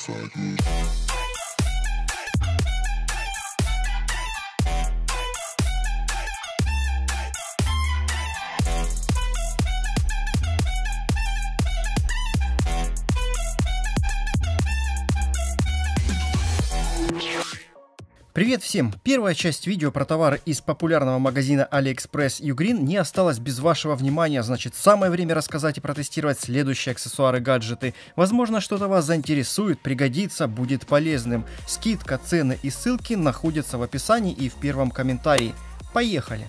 Привет всем! Первая часть видео про товары из популярного магазина AliExpress Ugreen не осталась без вашего внимания, значит самое время рассказать и протестировать следующие аксессуары и гаджеты. Возможно, что-то вас заинтересует, пригодится, будет полезным. Скидка, цены и ссылки находятся в описании и в первом комментарии. Поехали!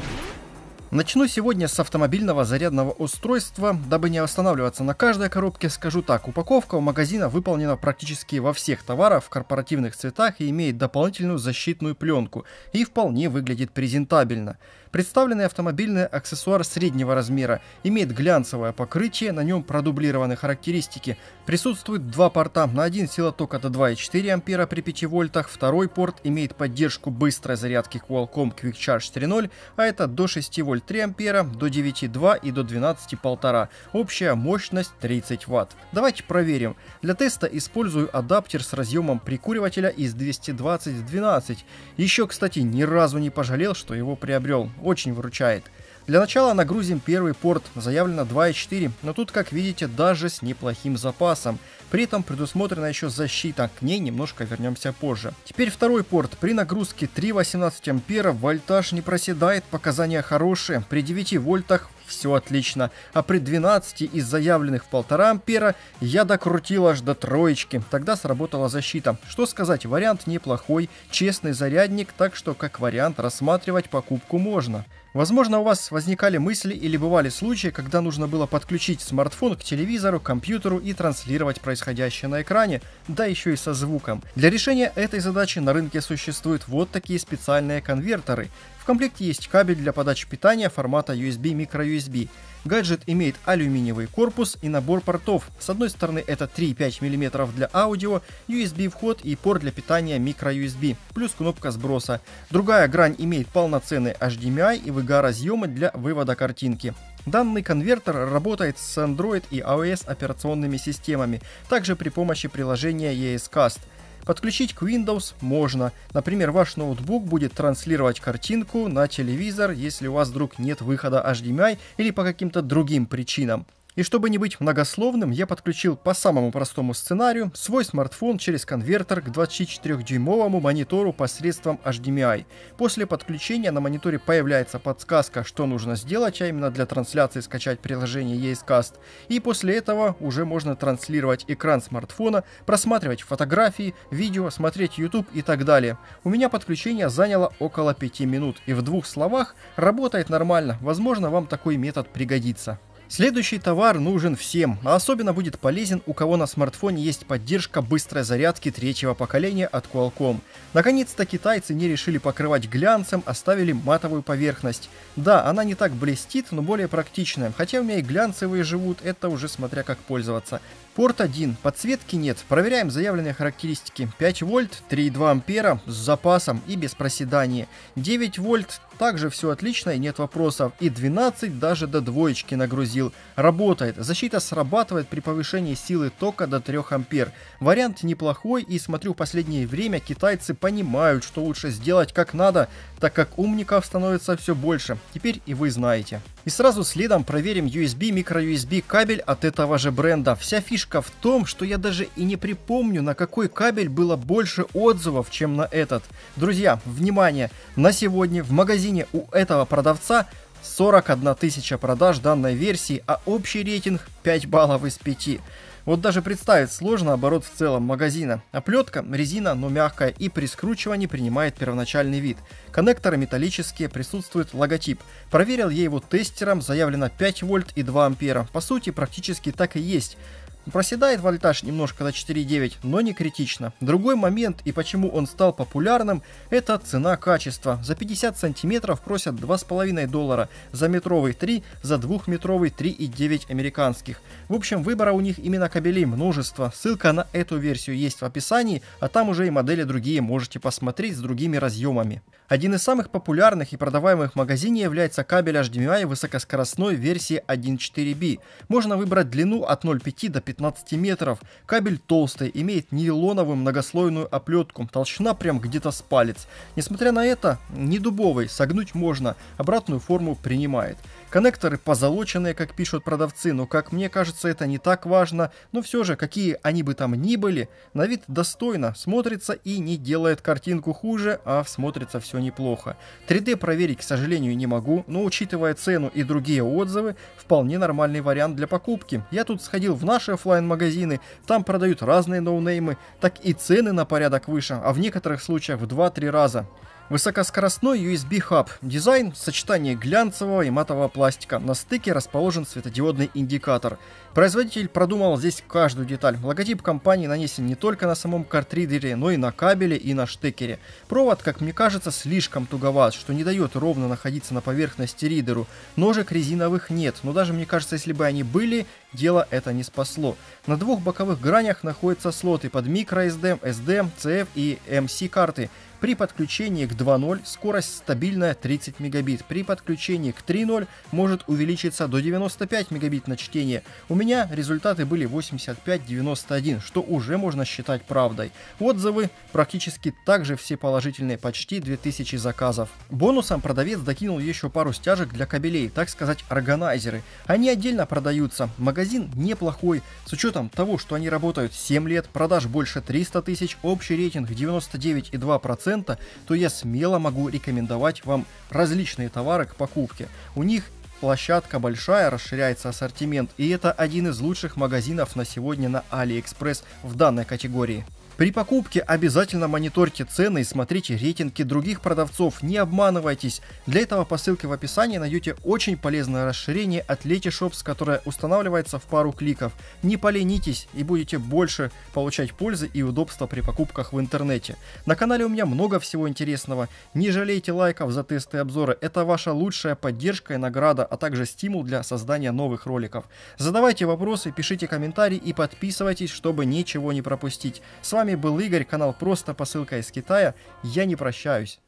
Начну сегодня с автомобильного зарядного устройства. Дабы не останавливаться на каждой коробке, скажу так. Упаковка у магазина выполнена практически во всех товарах в корпоративных цветах и имеет дополнительную защитную пленку. И вполне выглядит презентабельно. Представленный автомобильный аксессуар среднего размера. Имеет глянцевое покрытие, на нем продублированы характеристики. Присутствует два порта. На один сила тока до 2,4 ампера при 5 вольтах. Второй порт имеет поддержку быстрой зарядки Qualcomm Quick Charge 4.0, а это до 6 вольт 3 ампера, до 9,2 и до 12,1. Общая мощность 30 Вт. Давайте проверим. Для теста использую адаптер с разъемом прикуривателя из 220 в 12. Еще, кстати, ни разу не пожалел, что его приобрел. Очень выручает. Для начала нагрузим первый порт, заявлено 2,4, но тут, как видите, даже с неплохим запасом. При этом предусмотрена еще защита, к ней немножко вернемся позже. Теперь второй порт. При нагрузке 3,18 ампера вольтаж не проседает, показания хорошие. При 9 вольтах все отлично, а при 12 из заявленных в 1,5 ампера я докрутил аж до троечки. Тогда сработала защита. Что сказать, вариант неплохой, честный зарядник, так что как вариант рассматривать покупку можно. Возможно, у вас возникали мысли или бывали случаи, когда нужно было подключить смартфон к телевизору, компьютеру и транслировать происходящее на экране, да еще и со звуком. Для решения этой задачи на рынке существуют вот такие специальные конвертеры. В комплекте есть кабель для подачи питания формата USB microUSB. Гаджет имеет алюминиевый корпус и набор портов. С одной стороны это 3,5 мм для аудио, USB вход и порт для питания microUSB, плюс кнопка сброса. Другая грань имеет полноценный HDMI и VGA разъемы для вывода картинки. Данный конвертер работает с Android и iOS операционными системами, также при помощи приложения ESCast. Подключить к Windows можно. Например, ваш ноутбук будет транслировать картинку на телевизор, если у вас вдруг нет выхода HDMI или по каким-то другим причинам. И чтобы не быть многословным, я подключил по самому простому сценарию свой смартфон через конвертер к 24-дюймовому монитору посредством HDMI. После подключения на мониторе появляется подсказка, что нужно сделать, а именно для трансляции скачать приложение ESCast. И после этого уже можно транслировать экран смартфона, просматривать фотографии, видео, смотреть YouTube и так далее. У меня подключение заняло около 5 минут. И в двух словах, работает нормально. Возможно, вам такой метод пригодится. Следующий товар нужен всем, а особенно будет полезен, у кого на смартфоне есть поддержка быстрой зарядки третьего поколения от Qualcomm. Наконец-то китайцы не решили покрывать глянцем, оставили матовую поверхность. Да, она не так блестит, но более практичная, хотя у меня и глянцевые живут, это уже смотря как пользоваться. Порт 1, подсветки нет, проверяем заявленные характеристики. 5 вольт, 3,2 ампера с запасом и без проседания. 9 вольт, также все отлично и нет вопросов. И 12 даже до двоечки нагрузил. Работает, защита срабатывает при повышении силы тока до 3 ампер. Вариант неплохой, и смотрю, в последнее время китайцы понимают, что лучше сделать как надо, так как умников становится все больше. Теперь и вы знаете. И сразу следом проверим USB microUSB кабель от этого же бренда. Вся фишка в том, что я даже и не припомню, на какой кабель было больше отзывов, чем на этот. Друзья, внимание! На сегодня в магазине у этого продавца 41 тысяча продаж данной версии, а общий рейтинг 5 баллов из 5. Вот даже представить сложно оборот в целом магазина. Оплетка, резина, но мягкая, и при скручивании принимает первоначальный вид. Коннекторы металлические, присутствует логотип. Проверил я его тестером, заявлено 5 вольт и 2 ампера. По сути, практически так и есть. Проседает вольтаж немножко до 4,9, но не критично. Другой момент, и почему он стал популярным, это цена-качество. За 50 сантиметров просят $2,5, за метровый 3, за двухметровый 3,9 американских. В общем, выбора у них именно кабелей множество. Ссылка на эту версию есть в описании, а там уже и модели другие можете посмотреть с другими разъемами. Один из самых популярных и продаваемых в магазине является кабель HDMI высокоскоростной версии 1.4b. Можно выбрать длину от 0,5 до 15 метров. Кабель толстый, имеет нейлоновую многослойную оплетку, толщина прям где-то с палец. Несмотря на это, не дубовый, согнуть можно, обратную форму принимает. Коннекторы позолоченные, как пишут продавцы, но, как мне кажется, это не так важно. Но все же, какие они бы там ни были, на вид достойно смотрится и не делает картинку хуже, а смотрится все неплохо. 3D проверить, к сожалению, не могу, но учитывая цену и другие отзывы, вполне нормальный вариант для покупки. Я тут сходил в наши офлайн-магазины, там продают разные ноунеймы, так и цены на порядок выше, а в некоторых случаях в 2-3 раза. Высокоскоростной USB-хаб. Дизайн – сочетание глянцевого и матового пластика. На стыке расположен светодиодный индикатор. Производитель продумал здесь каждую деталь. Логотип компании нанесен не только на самом картридере, но и на кабеле и на штекере. Провод, как мне кажется, слишком туговат, что не дает ровно находиться на поверхности ридеру. Ножек резиновых нет, но даже мне кажется, если бы они были, дело это не спасло. На двух боковых гранях находятся слоты под microSD, SD, CF и MC карты. При подключении к 2.0 скорость стабильная 30 мегабит. При подключении к 3.0 может увеличиться до 95 мегабит на чтение. У меня результаты были 85-91, что уже можно считать правдой. Отзывы практически также все положительные, почти 2000 заказов. Бонусом продавец докинул еще пару стяжек для кабелей, так сказать, органайзеры. Они отдельно продаются. Магазин неплохой, с учетом того, что они работают 7 лет, продаж больше 300 тысяч, общий рейтинг 99,2%. То я смело могу рекомендовать вам различные товары к покупке. У них площадка большая, расширяется ассортимент, и это один из лучших магазинов на сегодня на AliExpress в данной категории. При покупке обязательно мониторьте цены и смотрите рейтинги других продавцов, не обманывайтесь. Для этого по ссылке в описании найдете очень полезное расширение от Letyshops, которое устанавливается в пару кликов. Не поленитесь и будете больше получать пользы и удобства при покупках в интернете. На канале у меня много всего интересного. Не жалейте лайков за тесты и обзоры, это ваша лучшая поддержка и награда, а также стимул для создания новых роликов. Задавайте вопросы, пишите комментарии и подписывайтесь, чтобы ничего не пропустить. С вами был Игорь, канал Просто Посылка из Китая. Я не прощаюсь.